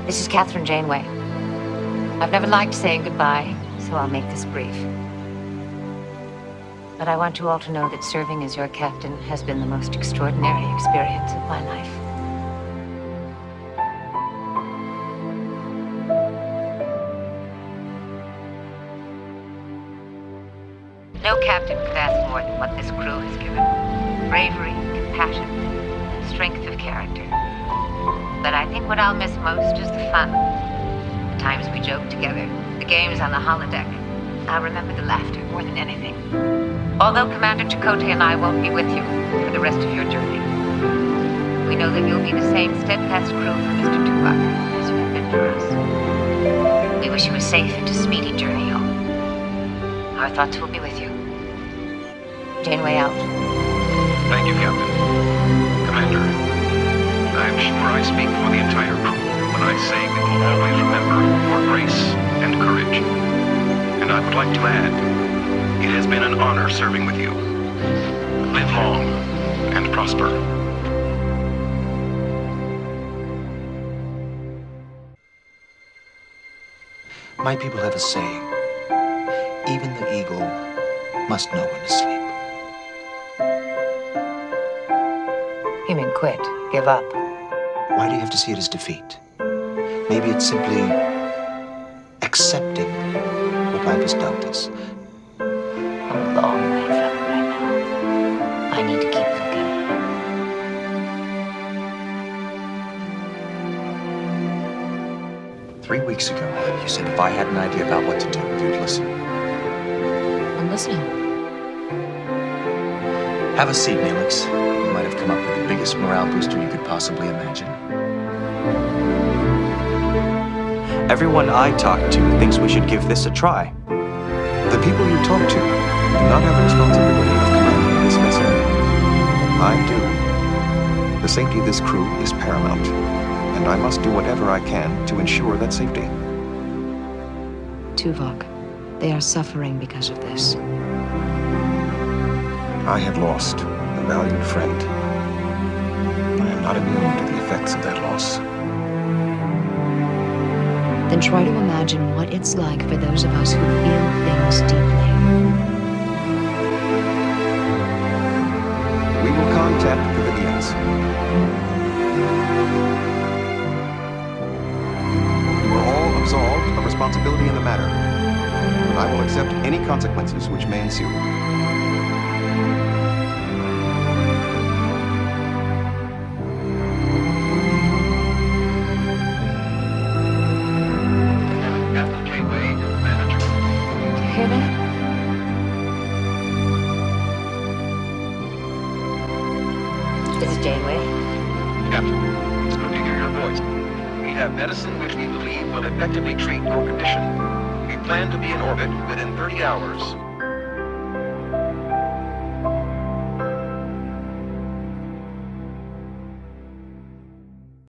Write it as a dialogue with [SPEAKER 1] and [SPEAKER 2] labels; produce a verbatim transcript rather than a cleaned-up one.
[SPEAKER 1] This is Catherine Janeway. I've never liked saying goodbye, so I'll make this brief. But I want you all to know that serving as your captain has been the most extraordinary experience of my life. No captain could ask more than what this crew has given. Bravery, compassion, strength of character. But I think what I'll miss most is the fun. The times we joked together, the games on the holodeck. I'll remember the laughter more than anything. Although Commander Chakotay and I won't be with you for the rest of your journey, we know that you'll be the same steadfast crew for Mister Tuvok as you have been for us. We wish you a safe and a speedy journey home. Our thoughts will be with you. Janeway out.
[SPEAKER 2] Thank you, Captain. Commander, I'm sure I speak for the entire crew when I say we will always remember your grace and courage. And I would like to add, it has been an honor serving with you. Live long and prosper.
[SPEAKER 3] My people have a saying. Even the eagle must know when to sleep.
[SPEAKER 1] You mean quit, give up?
[SPEAKER 3] Why do you have to see it as defeat? Maybe it's simply accepting what life has dealt us.
[SPEAKER 1] I'm a long way from it right now. I need to keep looking.
[SPEAKER 3] Three weeks ago, you said if I had an idea about what to do, you'd listen.
[SPEAKER 1] I'm listening.
[SPEAKER 3] Have a seat, Neelix. You might have come up with the biggest morale booster you could possibly imagine. Everyone I talk to thinks we should give this a try. The people you talk to do not have the responsibility of commanding this vessel. I do. The safety of this crew is paramount, and I must do whatever I can to ensure that safety.
[SPEAKER 1] Tuvok, they are suffering because of this.
[SPEAKER 3] I have lost a valued friend. I am not immune to the effects of that loss.
[SPEAKER 1] Then try to imagine what it's like for those of us who feel things deeply.
[SPEAKER 3] We will contact the Vivians. You are all absolved of responsibility in the matter, and I will accept any consequences which may ensue.
[SPEAKER 1] This is Janeway.
[SPEAKER 2] Captain, it's good to hear your voice. We have medicine which we believe will effectively treat your condition. We plan to be in orbit within thirty hours.